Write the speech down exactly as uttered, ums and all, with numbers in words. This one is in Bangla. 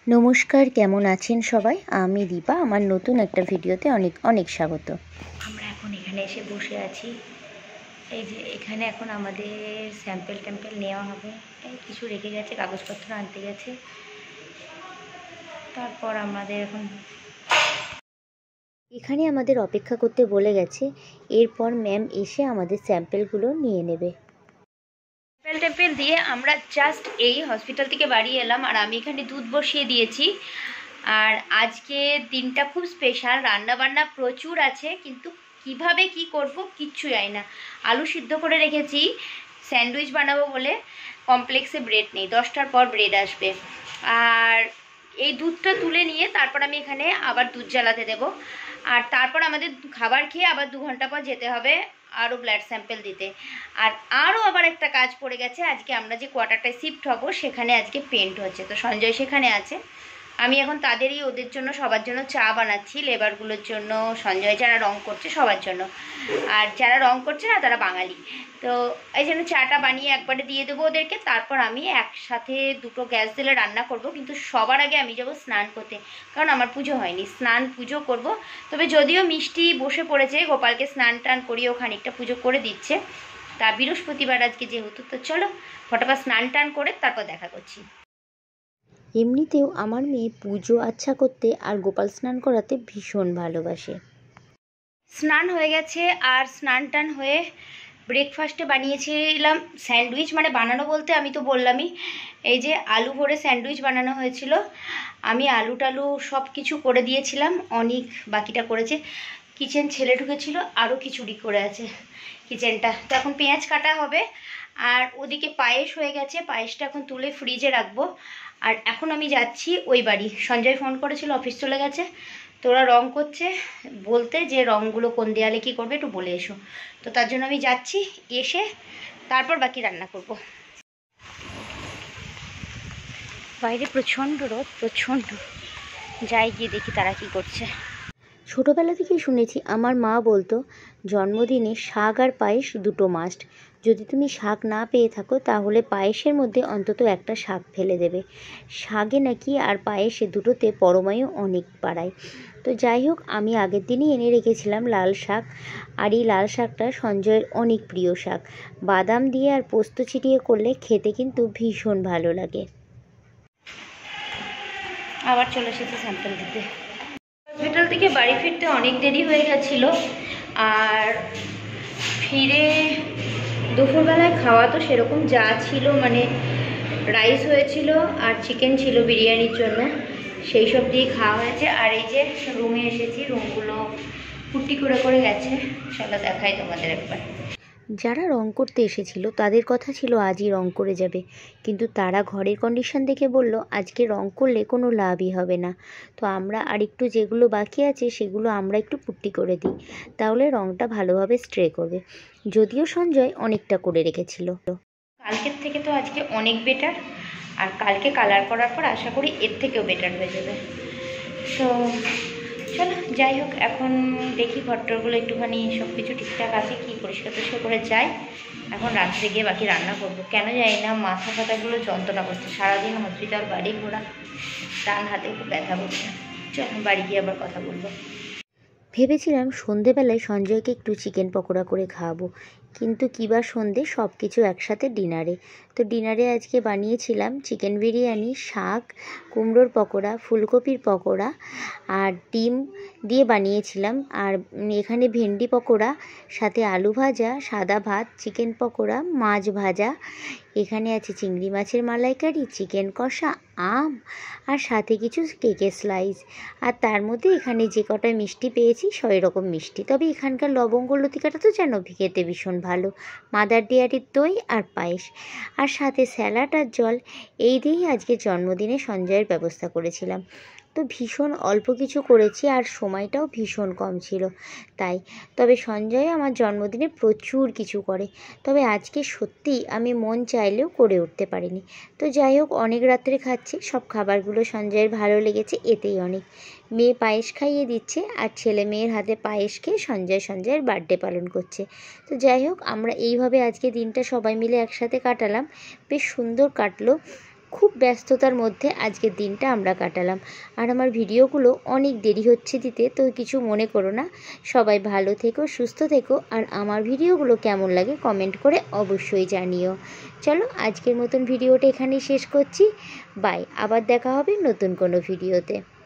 নমস্কার, কেমন আছেন সবাই? আমি দীপা। আমার নতুন একটা ভিডিওতে অনেক অনেক স্বাগত। আমরা এখন এখানে এসে বসে আছি। এই যে এখানে এখন আমাদের স্যাম্পেল ট্যাম্পেল নেওয়া হবে। এই কিছু রেখে গেছে, কাগজপত্র আনতে গেছে। তারপর আমাদের এখন এখানে আমাদের অপেক্ষা করতে বলে গেছে। এরপর ম্যাম এসে আমাদের স্যাম্পেলগুলো নিয়ে নেবে। স্যাম্পেল ট্যাম্পেল দিয়ে আমরা জাস্ট এই হসপিটাল থেকে বাড়ি এলাম। আর আমি এখানে দুধ বসিয়ে দিয়েছি। আর আজকে দিনটা খুব স্পেশাল, রান্না বান্না প্রচুর আছে, কিন্তু কিভাবে কি করব কিচ্ছু জানি না। আলু সিদ্ধ করে রেখেছি স্যান্ডউইচ বানাবো বলে। কমপ্লেক্সে ব্রেড নেই, দশটার পর ব্রেড আসবে। আর এই দুধটা তুলে নিয়ে তারপর আমি এখানে আবার দুধ জ্বালাতে দেব। আর তারপর আমাদের খাবার খেয়ে আবার দু ঘন্টা পর যেতে হবে আরও ব্লাড স্যাম্পেল দিতে। আর আরও আবার একটা কাজ পড়ে গেছে। আজকে আমরা যে কোয়ার্টারটায় শিফট হব সেখানে আজকে পেন্ট হচ্ছে, তো সঞ্জয় সেখানে আছে। আমি এখন তাদেরই ওদের জন্য সবার জন্য চা বানাচ্ছি, লেবারগুলোর জন্য, সঞ্জয় যারা রং করছে সবার জন্য। আর যারা রং করছে না তারা বাঙালি, তো এই জন্য চাটা বানিয়ে একবারে দিয়ে দেবো ওদেরকে। তারপর আমি একসাথে দুটো গ্যাস দিলে রান্না করব, কিন্তু সবার আগে আমি যাব স্নান করতে, কারণ আমার পুজো হয়নি। স্নান পুজো করব, তবে যদিও মিষ্টি বসে পড়েছে, গোপালকে স্নান টান করিয়েও খানিকটা পুজো করে দিচ্ছে। তা বৃহস্পতিবার আজকে যেহেতু, তো চলো ফটাফট স্নান টান করে তারপর দেখা করছি। এমনিতেও আমার মেয়ে পুজো আচ্ছা করতে আর গোপাল স্নান করাতে ভীষণ ভালোবাসে। স্নান হয়ে গেছে, আর স্নান টান হয়ে ব্রেকফাস্টে বানিয়েছিলাম স্যান্ডউইচ। মানে বানানো বলতে আমি তো বললামই, এই যে আলু ভরে স্যান্ডউইচ বানানো হয়েছিল। আমি আলু টালু সব কিছু করে দিয়েছিলাম, অনেক বাকিটা করেছে। কিচেন ছেলে ঢুকেছিল, আরও খিচুড়ি করে আছে কিচেনটা। তো এখন পেঁয়াজ কাটা হবে। আর ওদিকে পায়েস হয়ে গেছে, পায়েসটা এখন তুলে ফ্রিজে রাখবো। আর এখন আমি যাচ্ছি ওই বাড়ি। সঞ্জয় ফোন করেছিল, অফিস চলে গেছে। তো ওরা রং করছে, বলতে যে রঙগুলো কোন দেয়ালে কী করবে একটু বলে এসো। তো তার জন্য আমি যাচ্ছি, এসে তারপর বাকি রান্না করব। বাইরে প্রচণ্ড রোদ, প্রচণ্ড। যাই গিয়ে দেখি তারা কি করছে। ছোটোবেলা থেকেই শুনেছি, আমার মা বলতো জন্মদিনে শাক আর পায়েস দুটো মাস্ট। যদি তুমি শাক না পেয়ে থাকো তাহলে পায়েসের মধ্যে অন্তত একটা শাক ফেলে দেবে। শাকে নাকি আর পায়েসে দুটোতে পরমায়ু অনেক বাড়ায়। তো যাই হোক, আমি আগের দিনই এনে রেখেছিলাম লাল শাক। আর এই লাল শাকটা সঞ্জয়ের অনেক প্রিয় শাক। বাদাম দিয়ে আর পোস্ত ছিটিয়ে করলে খেতে কিন্তু ভীষণ ভালো লাগে। আবার চলে এসেছি স্যাম্পল দিতে। হসপিটাল থেকে বাড়ি ফিরতে অনেক দেরি হয়ে গেছিল। আর ফিরে দুপুরবেলায় খাওয়া তো সেরকম যা ছিল, মানে রাইস হয়েছিল আর চিকেন ছিল বিরিয়ানির জন্য, সেই সব দিয়ে খাওয়া হয়েছে। আর এই যে রুমে এসেছি, রুমগুলো পুট্টি করে করে গেছে, চলো দেখাই তোমাদের একবার। যারা রং করতে এসেছিল তাদের কথা ছিল আজই রং করে যাবে, কিন্তু তারা ঘরের কন্ডিশন দেখে বলল আজকে রং করলে কোনো লাভই হবে না। তো আমরা আরেকটু যেগুলো বাকি আছে সেগুলো আমরা একটু পুট্টি করে দিই, তাহলে রংটা ভালোভাবে স্ট্রে করবে। যদিও সঞ্জয় অনেকটা করে রেখেছিল। কালকের থেকে তো আজকে অনেক বেটার। আর কালকে কালার করার পর আশা করি এর থেকেও বেটার হয়ে যাবে। তো চলো যাই হোক, এখন দেখি ঘরটরগুলো একটুখানি সব কিছু ঠিকঠাক আছে কি, পরিষ্কার পরিষ্কার করে যাই। এখন রাত্রে গিয়ে বাকি রান্না করবো। কেন জানি না মাথা ফাতাগুলো যন্ত্রণা করছে, সারাদিন হসপিটাল বাড়ি ঘোরা, ডান হাতে খুব ব্যথা করছে। চলো বাড়ি গিয়ে আবার কথা বলবো। ভেবেছিলাম সন্ধেবেলায় সঞ্জয়কে একটু চিকেন পকোড়া করে খাওয়াবো, কিন্তু কিবা সন্ধে সব কিছু একসাথে ডিনারে। তো ডিনারে আজকে বানিয়েছিলাম চিকেন বিরিয়ানি, শাক, কুমড়োর পকোড়া, ফুলকপির পকোড়া আর ডিম দিয়ে বানিয়েছিলাম। আর এখানে ভেন্ডি পকোড়া, সাথে আলু ভাজা, সাদা ভাত, চিকেন পকোড়া, মাছ ভাজা, এখানে আছে চিংড়ি মাছের মালাইকারি, চিকেন কষা, আম, আর সাথে কিছু কেকের স্লাইস। আর তার মধ্যে এখানে যে কটা মিষ্টি পেয়েছি সব রকম মিষ্টি। তবে এখানকার লবঙ্গ লতিকাটা তো যেন খেতে ভীষণ ভালো। মাদার ডেয়ারির দই আর পায়েস, আর সাথে স্যালাড আর জল। এই দিয়েই আজকে জন্মদিনে সঞ্জয়ের ব্যবস্থা করেছিলাম। তো ভীষণ অল্প কিছু করেছি, আর সময়টাও ভীষণ কম ছিল তাই। তবে সঞ্জয় আমার জন্মদিনে প্রচুর কিছু করে, তবে আজকে সত্যিই আমি মন চাইলেও করে উঠতে পারিনি। তো যাই হোক, অনেক রাত্রে খাচ্ছি, সব খাবারগুলো সঞ্জয়ের ভালো লেগেছে, এতেই অনেক। মেয়ে পায়েস খাইয়ে দিচ্ছে, আর ছেলে মেয়ের হাতে পায়েস খেয়ে সঞ্জয় সঞ্জয়ের বার্থডে পালন করছে। তো যাই হোক, আমরা এইভাবে আজকে দিনটা সবাই মিলে একসাথে কাটালাম, বেশ সুন্দর কাটলো। খুব ব্যস্ততার মধ্যে আজকের দিনটা আমরা কাটালাম। আর আমার ভিডিওগুলো অনেক দেরি হচ্ছে দিতে, তো কিছু মনে করো না। সবাই ভালো থেকো, সুস্থ থেকো, আর আমার ভিডিওগুলো কেমন লাগে কমেন্ট করে অবশ্যই জানিও। চলো আজকের মতন ভিডিওটা এখানেই শেষ করছি। বাই, আবার দেখা হবে নতুন কোনো ভিডিওতে।